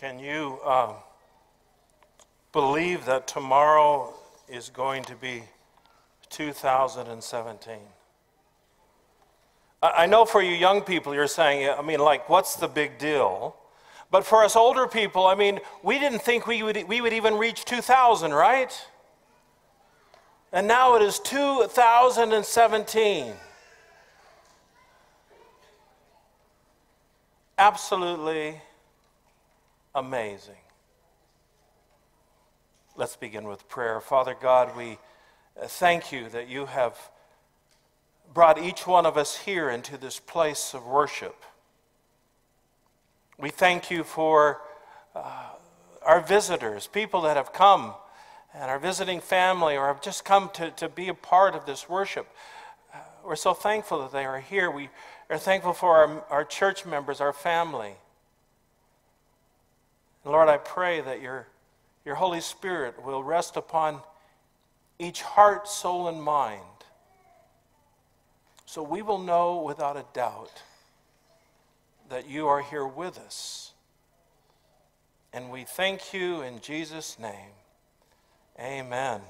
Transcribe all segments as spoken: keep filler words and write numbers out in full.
Can you uh, believe that tomorrow is going to be two thousand seventeen? I, I know for you young people, you're saying, I mean, like, what's the big deal? But for us older people, I mean, we didn't think we would, we would even reach two thousand, right? And now it is two thousand seventeen. Absolutely amazing. Let's begin with prayer. Father God, we thank you that you have brought each one of us here into this place of worship. We thank you for uh, our visitors, people that have come, and our visiting family, or have just come to, to be a part of this worship. Uh, we're so thankful that they are here. We are thankful for our, our church members, our family. And Lord, I pray that your, your Holy Spirit will rest upon each heart, soul, and mind, so we will know without a doubt that you are here with us. And we thank you in Jesus' name. Amen.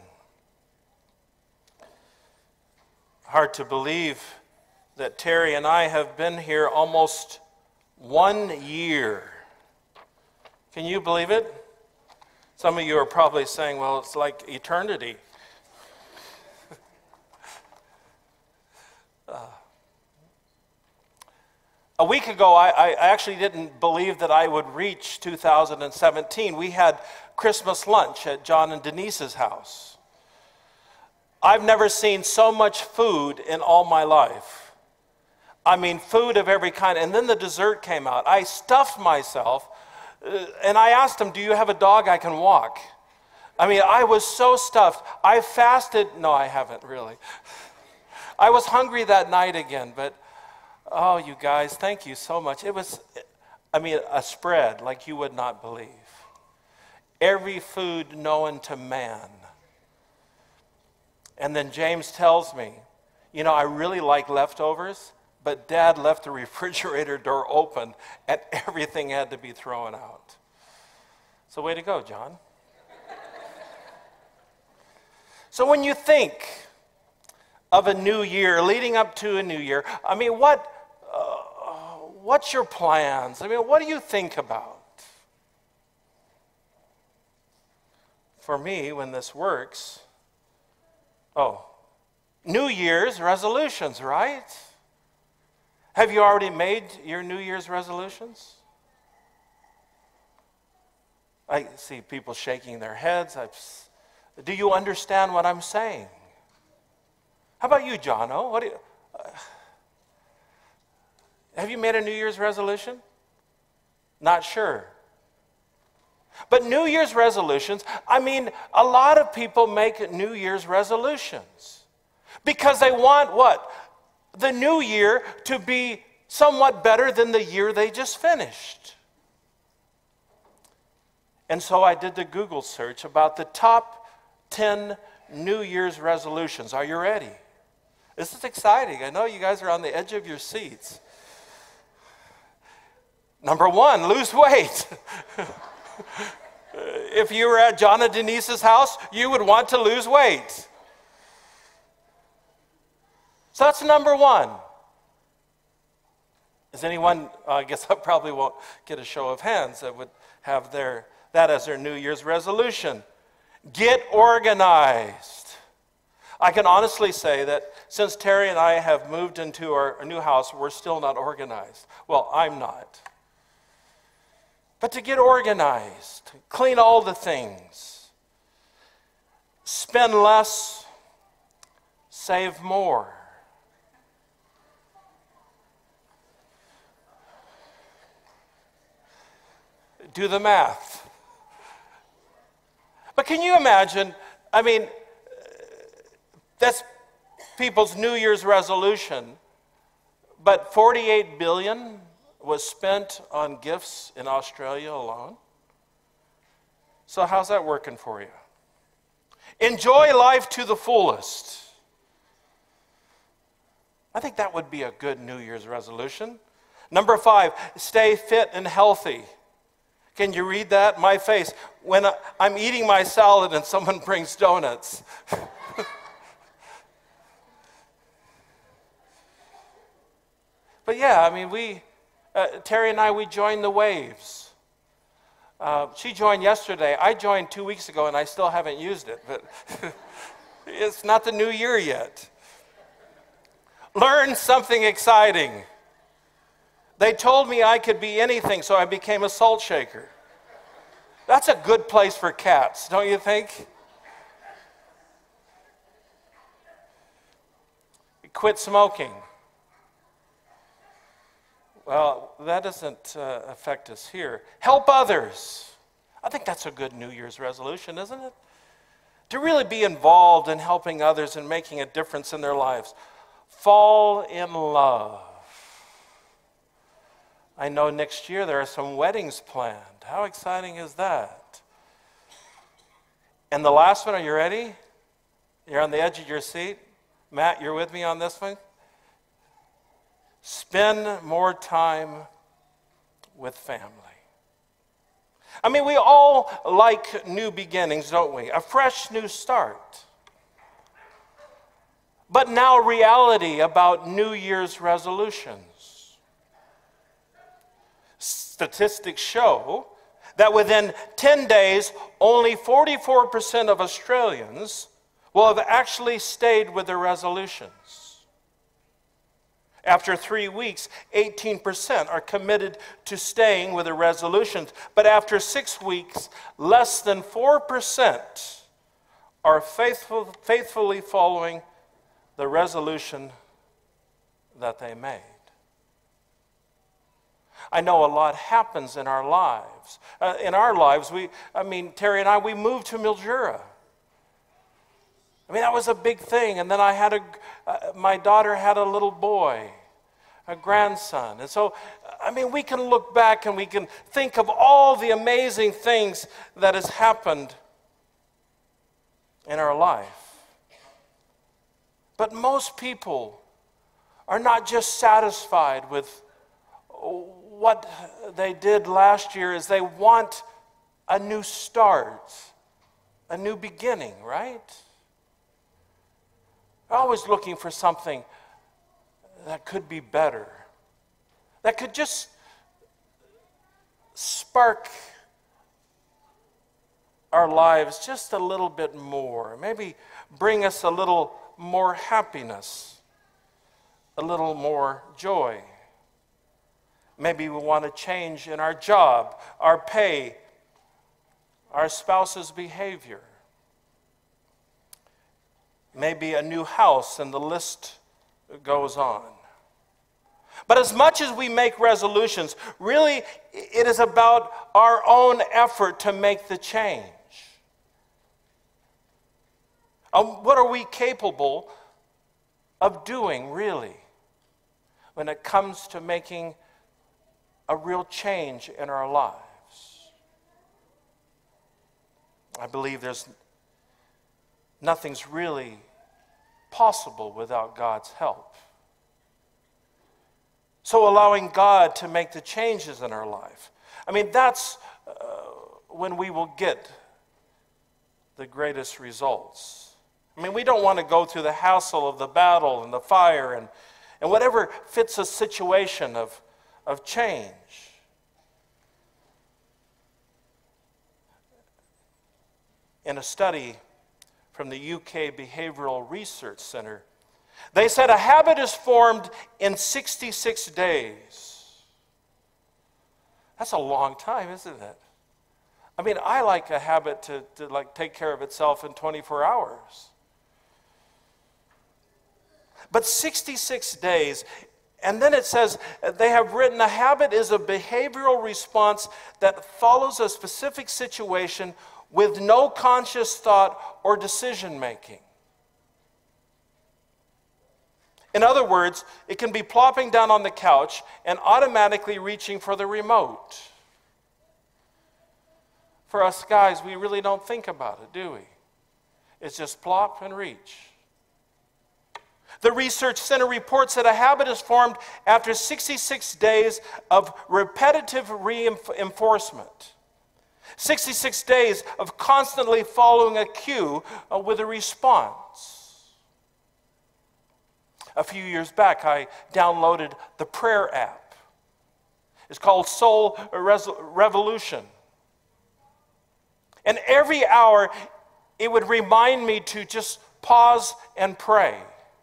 Hard to believe that Terry and I have been here almost one year. Can you believe it? Some of you are probably saying, well, it's like eternity. uh, a week ago, I, I actually didn't believe that I would reach two thousand seventeen. We had Christmas lunch at John and Denise's house. I've never seen so much food in all my life. I mean, food of every kind. And then the dessert came out. I stuffed myself, uh, and I asked him, do you have a dog I can walk? I mean, I was so stuffed. I fasted. No, I haven't really. I was hungry that night again, but oh, you guys, thank you so much. It was, I mean, a spread like you would not believe. Every food known to man. And then James tells me, you know, I really like leftovers, but Dad left the refrigerator door open and everything had to be thrown out. So way to go, John. So when you think of a new year, leading up to a new year, I mean, what, uh, what's your plans? I mean, what do you think about? For me, when this works, oh, New Year's resolutions, right? Have you already made your New Year's resolutions? I see people shaking their heads. I've, do you understand what I'm saying? How about you, Jono? What do you, uh, have you made a New Year's resolution? Not sure. But New Year's resolutions, I mean, a lot of people make New Year's resolutions because they want what? The new year to be somewhat better than the year they just finished. And so I did the Google search about the top ten New Year's resolutions. Are you ready? This is exciting. I know you guys are on the edge of your seats. Number one, lose weight. If you were at John and Denise's house, you would want to lose weight. So that's number one. Is anyone, uh, I guess I probably won't get a show of hands that would have their that as their New Year's resolution. Get organized. I can honestly say that since Terry and I have moved into our, our new house, we're still not organized. Well, I'm not. But to get organized, clean all the things, spend less, save more. Do the math. But can you imagine, I mean, that's people's New Year's resolution, but forty-eight billion was spent on gifts in Australia alone. So how's that working for you? Enjoy life to the fullest. I think that would be a good New Year's resolution. Number five, stay fit and healthy. Can you read that? My face. When I, I'm eating my salad and someone brings donuts. But yeah, I mean, we, uh, Terry and I, we joined the Waves. Uh, she joined yesterday. I joined two weeks ago and I still haven't used it, but it's not the new year yet. Learn something exciting. They told me I could be anything, so I became a salt shaker. That's a good place for cats, don't you think? Quit smoking. Well, that doesn't uh, affect us here. Help others. I think that's a good New Year's resolution, isn't it? To really be involved in helping others and making a difference in their lives. Fall in love. I know next year there are some weddings planned. How exciting is that? And the last one, are you ready? You're on the edge of your seat. Matt, you're with me on this one? Spend more time with family. I mean, we all like new beginnings, don't we? A fresh new start. But now reality about New Year's resolutions. Statistics show that within ten days, only forty-four percent of Australians will have actually stayed with their resolutions. After three weeks, eighteen percent are committed to staying with their resolutions. But after six weeks, less than four percent are faithful, faithfully following the resolution that they made. I know a lot happens in our lives. Uh, in our lives, we, I mean, Terry and I, we moved to Mildura. I mean, that was a big thing. And then I had a, uh, my daughter had a little boy, a grandson. And so, I mean, we can look back and we can think of all the amazing things that has happened in our life. But most people are not just satisfied with what they did last year, is they want a new start, a new beginning, right? They're always looking for something that could be better, that could just spark our lives just a little bit more, maybe bring us a little more happiness, a little more joy. Maybe we want to change in our job, our pay, our spouse's behavior. Maybe a new house, and the list goes on. But as much as we make resolutions, really it is about our own effort to make the change. Um, what are we capable of doing, really, when it comes to making a real change in our lives? I believe there's nothing's really possible without God's help. So allowing God to make the changes in our life, I mean, that's uh, when we will get the greatest results. I mean, we don't want to go through the hassle of the battle and the fire and, and whatever fits a situation of, of change. In a study from the U K Behavioral Research Center, they said a habit is formed in sixty-six days. That's a long time, isn't it? I mean, I like a habit to, to like take care of itself in twenty-four hours. But sixty-six days, and then it says they have written a habit is a behavioral response that follows a specific situation with no conscious thought or decision making. In other words, it can be plopping down on the couch and automatically reaching for the remote. For us guys, we really don't think about it, do we? It's just plop and reach. The research center reports that a habit is formed after sixty-six days of repetitive reinforcement. sixty-six days of constantly following a cue uh, with a response. A few years back, I downloaded the prayer app. It's called Soul Revolution. And every hour, it would remind me to just pause and pray.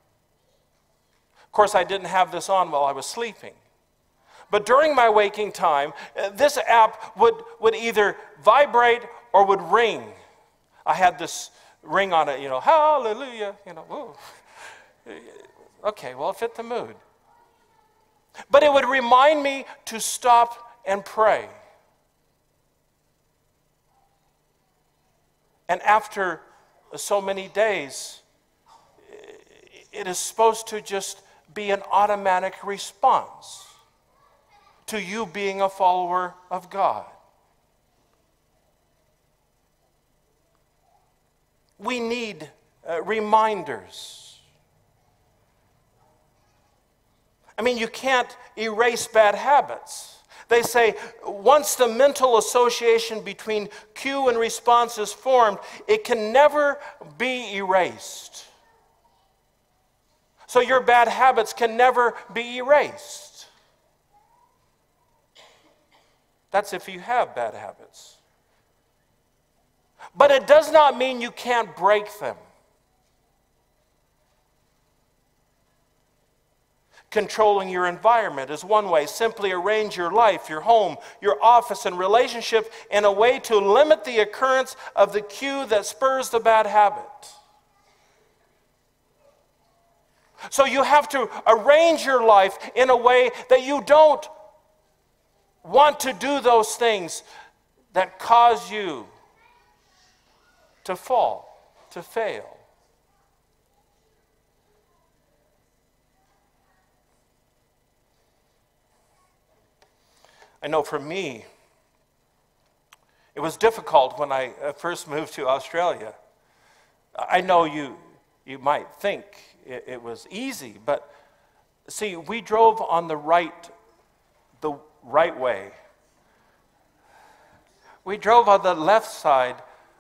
Of course, I didn't have this on while I was sleeping. But during my waking time, uh, this app would, would either vibrate or would ring. I had this ring on it, you know, hallelujah, you know, ooh. Okay, well, it fit the mood. But it would remind me to stop and pray. And after so many days, it is supposed to just be an automatic response to you being a follower of God. We need uh, reminders. I mean, you can't erase bad habits. They say once the mental association between cue and response is formed, it can never be erased. So your bad habits can never be erased. That's if you have bad habits. But it does not mean you can't break them. Controlling your environment is one way. Simply arrange your life, your home, your office, and relationship in a way to limit the occurrence of the cue that spurs the bad habit. So you have to arrange your life in a way that you don't want to do those things that cause you to fall, to fail. I know for me, it was difficult when I first moved to Australia. I know you, you might think it, it was easy, but see, we drove on the right, the right way. We drove on the left side,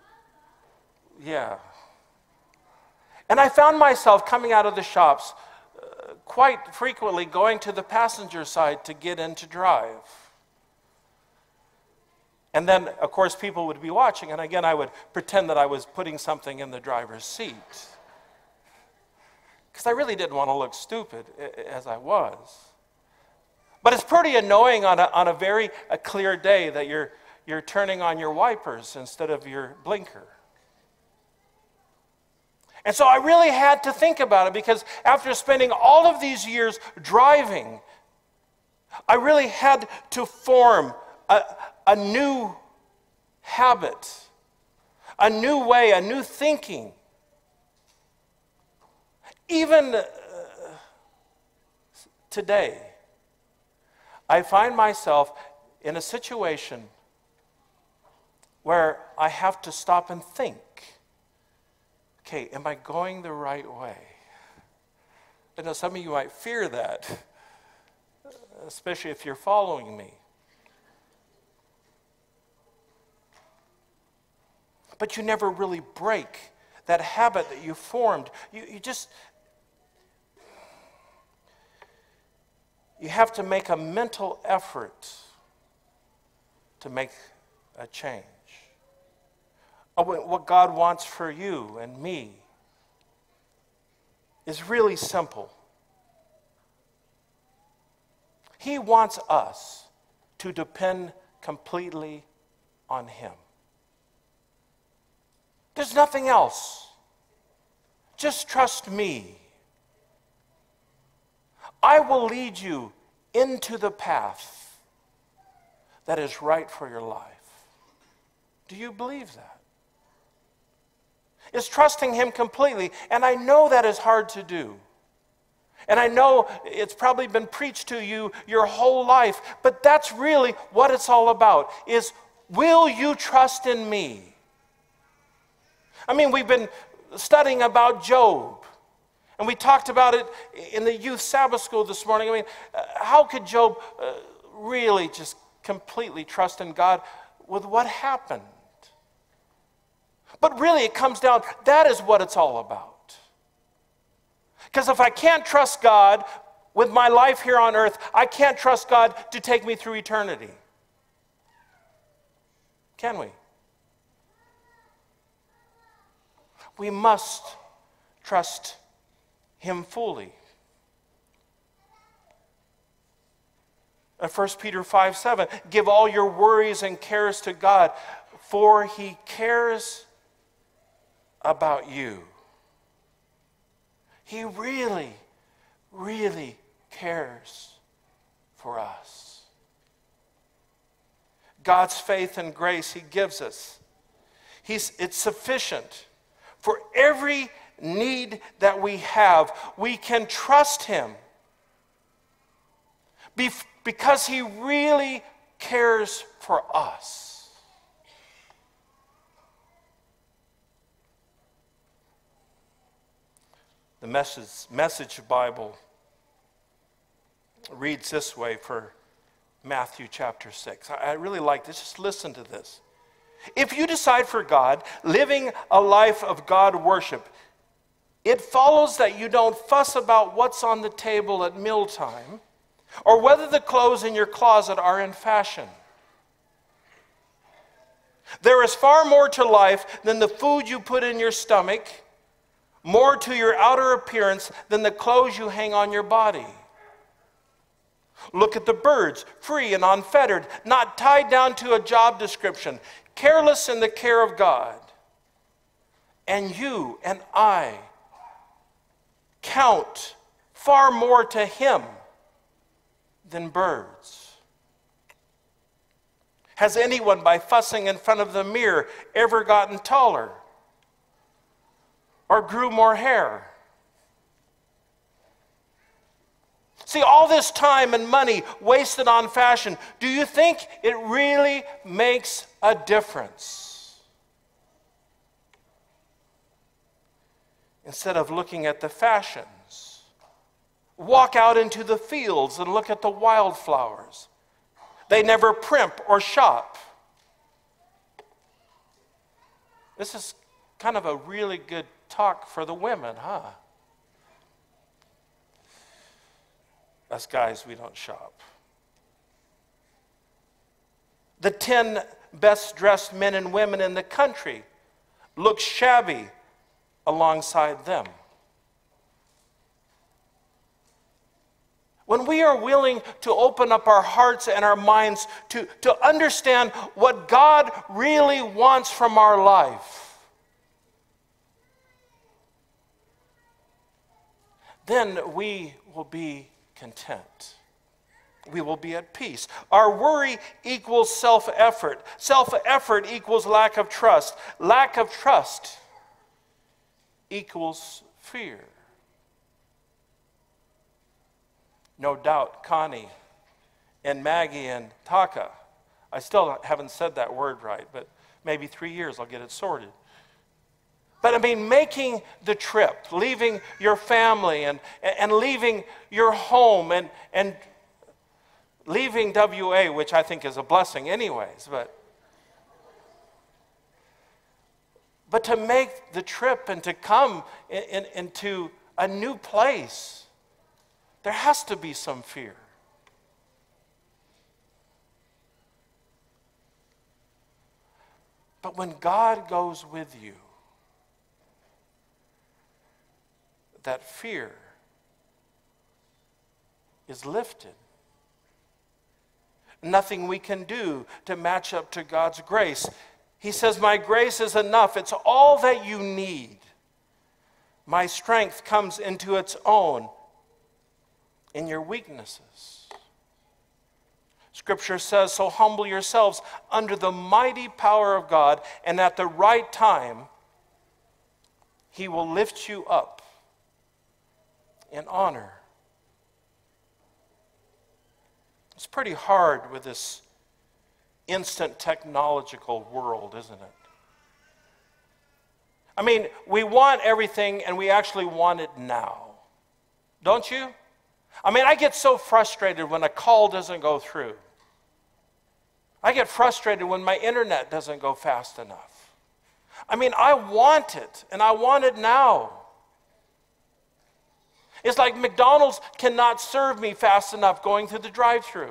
yeah. And I found myself coming out of the shops uh, quite frequently going to the passenger side to get in to drive. And then, of course, people would be watching, and again, I would pretend that I was putting something in the driver's seat. Because I really didn't want to look stupid, as I was. But it's pretty annoying on a, on a very a clear day that you're, you're turning on your wipers instead of your blinker. And so I really had to think about it, because after spending all of these years driving, I really had to form a, a new habit, a new way, a new thinking. Even uh, today, I find myself in a situation where I have to stop and think, okay, am I going the right way? I know some of you might fear that, especially if you're following me. But you never really break that habit that you formed. You, you just, you have to make a mental effort to make a change. What God wants for you and me is really simple. He wants us to depend completely on Him. There's nothing else. Just trust me. I will lead you into the path that is right for your life. Do you believe that? It's trusting Him completely, and I know that is hard to do. And I know it's probably been preached to you your whole life, but that's really what it's all about, is will you trust in me? I mean, we've been studying about Job, and we talked about it in the youth Sabbath school this morning. I mean, uh, how could Job uh, really just completely trust in God with what happened. But really, it comes down, that is what it's all about. Because if I can't trust God with my life here on earth, I can't trust God to take me through eternity. Can we? We must trust Him fully. First Peter five seven, give all your worries and cares to God, for He cares about you. He really, really cares for us. God's faith and grace He gives us, He's, it's sufficient for every need that we have. We can trust Him because He really cares for us. The Message, Message Bible reads this way for Matthew chapter six. I really like this. Just listen to this. If you decide for God, living a life of God worship, it follows that you don't fuss about what's on the table at mealtime or whether the clothes in your closet are in fashion. There is far more to life than the food you put in your stomach, more to your outer appearance than the clothes you hang on your body. Look at the birds, free and unfettered, not tied down to a job description, careless in the care of God. And you and I count far more to Him than birds. Has anyone, by fussing in front of the mirror, ever gotten taller or grew more hair? See, all this time and money wasted on fashion, do you think it really makes a difference? Instead of looking at the fashions, walk out into the fields and look at the wildflowers. They never primp or shop. This is kind of a really good talk for the women, huh? Us guys, we don't shop. The ten best dressed men and women in the country look shabby alongside them. When we are willing to open up our hearts and our minds to, to understand what God really wants from our life, then we will be content. We will be at peace. Our worry equals self-effort. Self-effort equals lack of trust. Lack of trust equals fear. No doubt, Connie and Maggie and Taka, I still haven't said that word right, but maybe three years I'll get it sorted. But I mean, making the trip, leaving your family and, and leaving your home and, and leaving W A, which I think is a blessing anyways, but, but to make the trip and to come in, in, into a new place, there has to be some fear. But when God goes with you, that fear is lifted. Nothing we can do to match up to God's grace. He says, my grace is enough. It's all that you need. My strength comes into its own in your weaknesses. Scripture says, so humble yourselves under the mighty power of God, and at the right time, He will lift you up in honor. It's pretty hard with this instant technological world, isn't it? I mean, we want everything and we actually want it now. Don't you? I mean, I get so frustrated when a call doesn't go through. I get frustrated when my internet doesn't go fast enough. I mean, I want it, and I want it now. It's like McDonald's cannot serve me fast enough going through the drive-thru.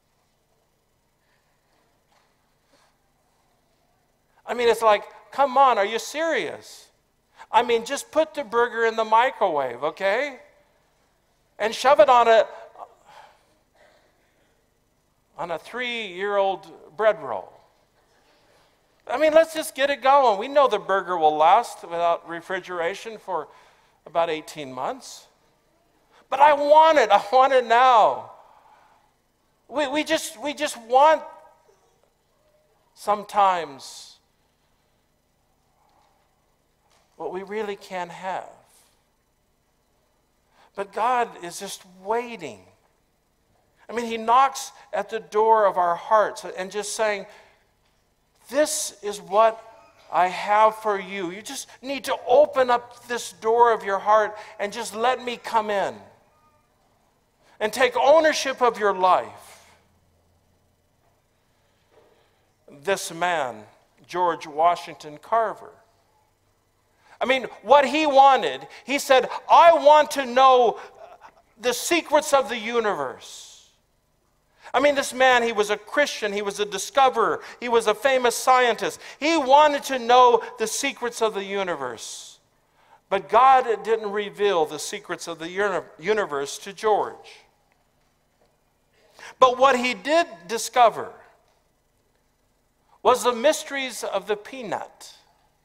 I mean, it's like, come on, are you serious? I mean, just put the burger in the microwave, okay? And shove it on a on a three-year-old bread roll. I mean, let's just get it going. We know the burger will last without refrigeration for about eighteen months. But I want it. I want it now. We, we, just, we just want sometimes what we really can't have. But God is just waiting. I mean, he knocks at the door of our hearts and just saying, this is what I have for you. You just need to open up this door of your heart and just let me come in and take ownership of your life. This man, George Washington Carver, I mean, what he wanted, he said, I want to know the secrets of the universe. I mean, this man, he was a Christian, he was a discoverer, he was a famous scientist. He wanted to know the secrets of the universe. But God didn't reveal the secrets of the uni- universe to George. But what he did discover was the mysteries of the peanut.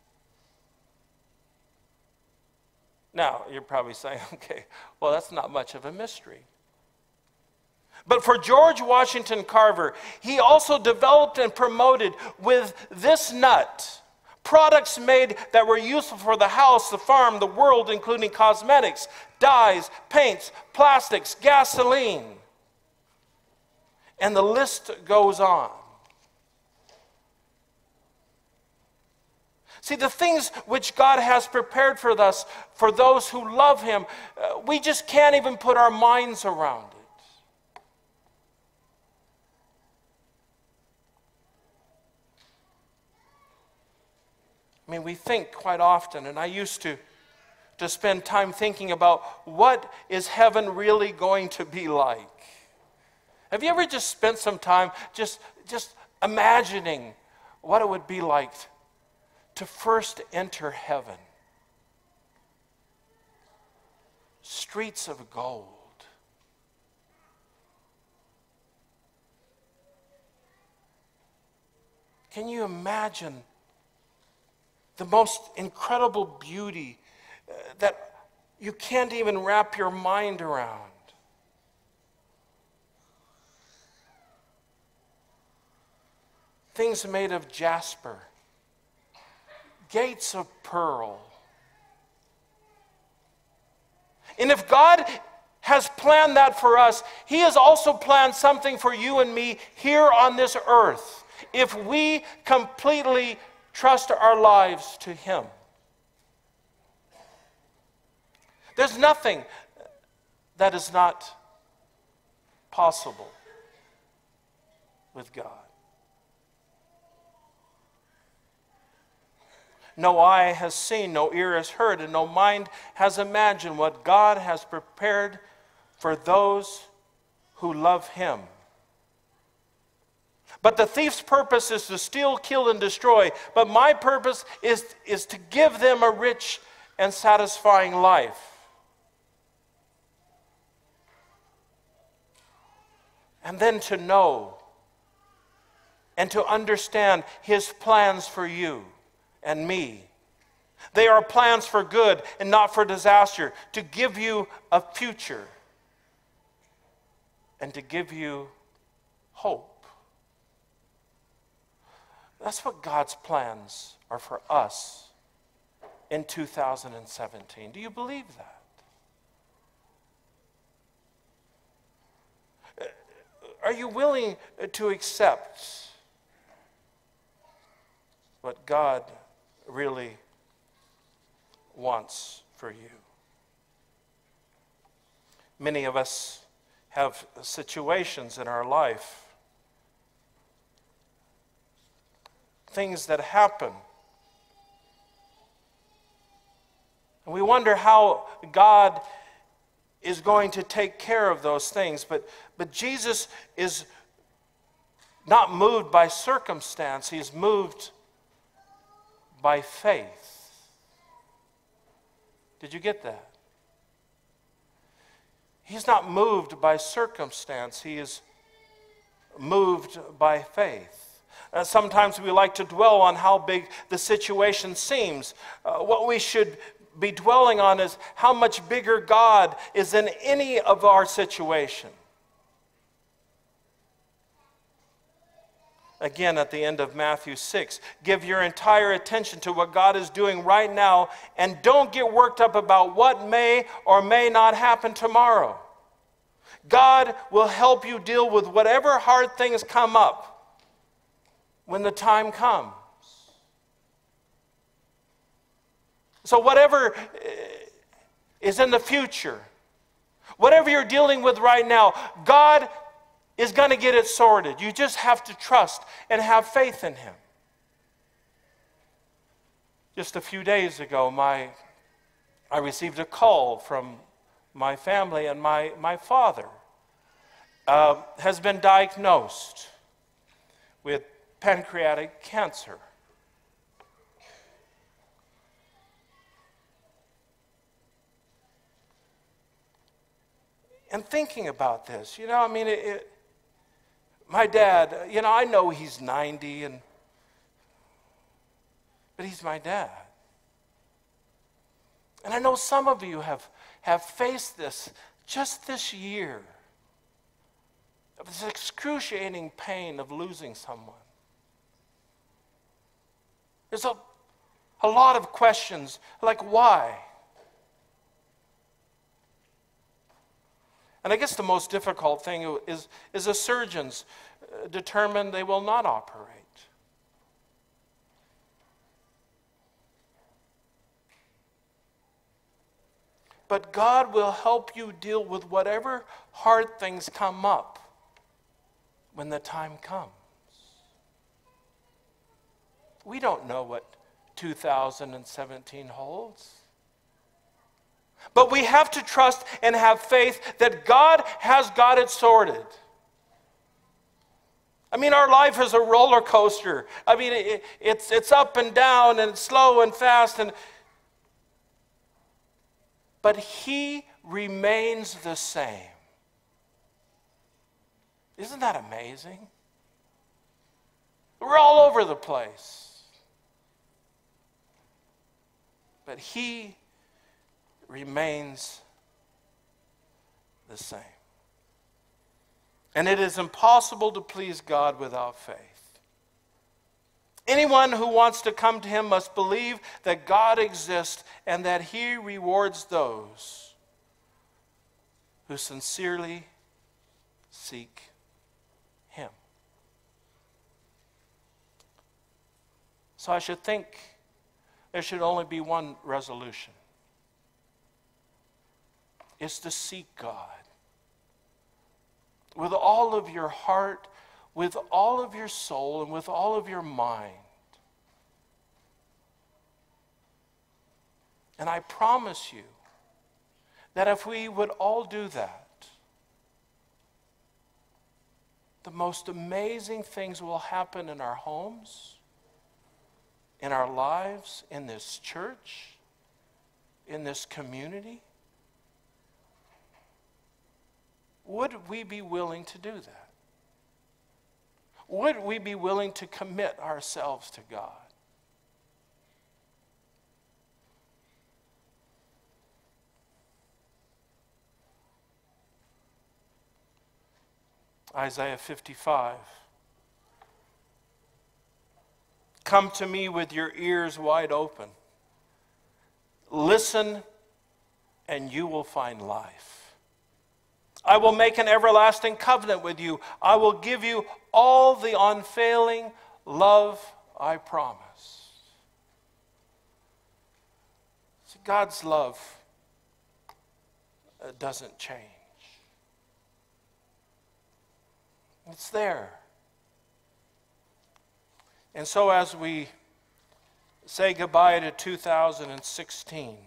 Now, you're probably saying, okay, well, that's not much of a mystery. But for George Washington Carver, he also developed and promoted with this nut products made that were useful for the house, the farm, the world, including cosmetics, dyes, paints, plastics, gasoline. And the list goes on. See, the things which God has prepared for us, for those who love him, uh, we just can't even put our minds around it. I mean, we think quite often, and I used to, to spend time thinking about what is heaven really going to be like. Have you ever just spent some time just, just imagining what it would be like to first enter heaven? Streets of gold. Can you imagine the most incredible beauty uh, that you can't even wrap your mind around? Things made of jasper, gates of pearl. And if God has planned that for us, he has also planned something for you and me here on this earth, if we completely trust our lives to him. There's nothing that is not possible with God. No eye has seen, no ear has heard, and no mind has imagined what God has prepared for those who love him. But the thief's purpose is to steal, kill, and destroy. But my purpose is, is to give them a rich and satisfying life. And then to know and to understand his plans for you and me. They are plans for good and not for disaster, to give you a future and to give you hope. That's what God's plans are for us in two thousand seventeen. Do you believe that? Are you willing to accept what God really wants for you? Many of us have situations in our life things that happen. And we wonder how God is going to take care of those things. But, but Jesus is not moved by circumstance. He's moved by faith. Did you get that? He's not moved by circumstance. He is moved by faith. Uh, sometimes we like to dwell on how big the situation seems. Uh, what we should be dwelling on is how much bigger God is in any of our situation. Again, at the end of Matthew six, give your entire attention to what God is doing right now, and don't get worked up about what may or may not happen tomorrow. God will help you deal with whatever hard things come up when the time comes. So whatever is in the future, whatever you're dealing with right now, God is going to get it sorted. You just have to trust and have faith in Him. Just a few days ago, my, I received a call from my family, and my, my father uh, has been diagnosed with pancreatic cancer. And thinking about this, you know, I mean, it, it, my dad, you know, I know he's ninety, and but he's my dad. And I know some of you have, have faced this just this year, of this excruciating pain of losing someone. There's a, a lot of questions, like why? And I guess the most difficult thing is, is the surgeons determine they will not operate. But God will help you deal with whatever hard things come up when the time comes. We don't know what two thousand seventeen holds. But we have to trust and have faith that God has got it sorted. I mean, our life is a roller coaster. I mean, it, it's, it's up and down and slow and fast. And, but He remains the same. Isn't that amazing? We're all over the place. But He remains the same. And it is impossible to please God without faith. Anyone who wants to come to Him must believe that God exists and that He rewards those who sincerely seek Him. So I should think there should only be one resolution. Is to seek God with all of your heart, with all of your soul, and with all of your mind. And I promise you that if we would all do that, the most amazing things will happen in our homes, in our lives, in this church, in this community. Would we be willing to do that? Would we be willing to commit ourselves to God? Isaiah fifty-five. Come to me with your ears wide open. Listen, and you will find life. I will make an everlasting covenant with you. I will give you all the unfailing love I promised. See, God's love uh, doesn't change. It's there. And so as we say goodbye to two thousand sixteen,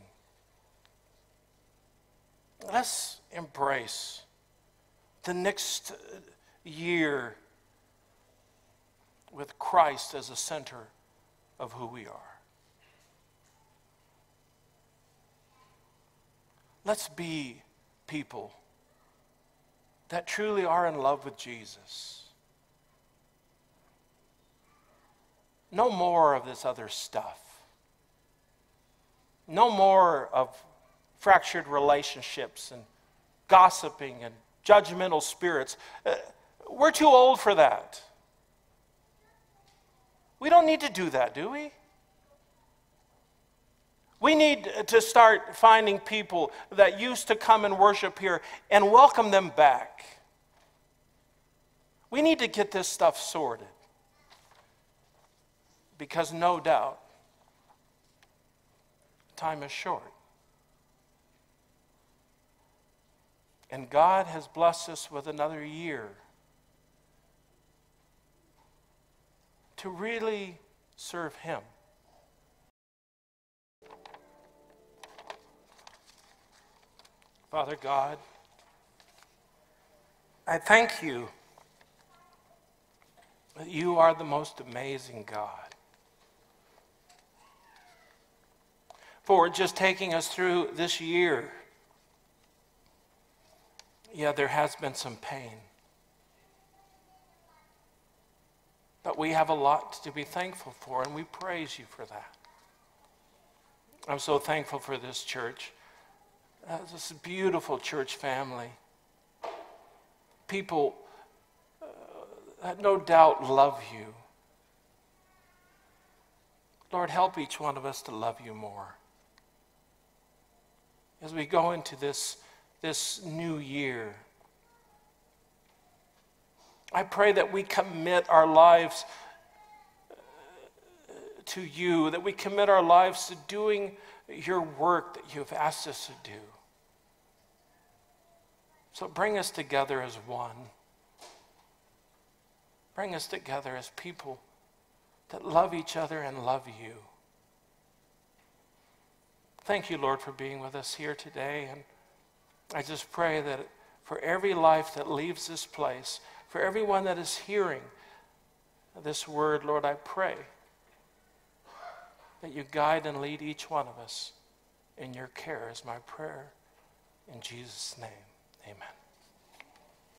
let's embrace the next year with Christ as the center of who we are. Let's be people that truly are in love with Jesus. No more of this other stuff. No more of fractured relationships and gossiping and judgmental spirits. Uh, we're too old for that. We don't need to do that, do we? We need to start finding people that used to come and worship here and welcome them back. We need to get this stuff sorted. Because no doubt, time is short. And God has blessed us with another year to really serve Him. Father God, I thank you that you are the most amazing God. For just taking us through this year. Yeah, there has been some pain. But we have a lot to be thankful for, and we praise you for that. I'm so thankful for this church. Uh, this beautiful church family. People uh, that no doubt love you. Lord, help each one of us to love you more. As we go into this, this new year, I pray that we commit our lives to you, that we commit our lives to doing your work that you've asked us to do. So bring us together as one. Bring us together as people that love each other and love you. Thank you, Lord, for being with us here today. And I just pray that for every life that leaves this place, for everyone that is hearing this word, Lord, I pray that you guide and lead each one of us in your care is my prayer. In Jesus' name, amen.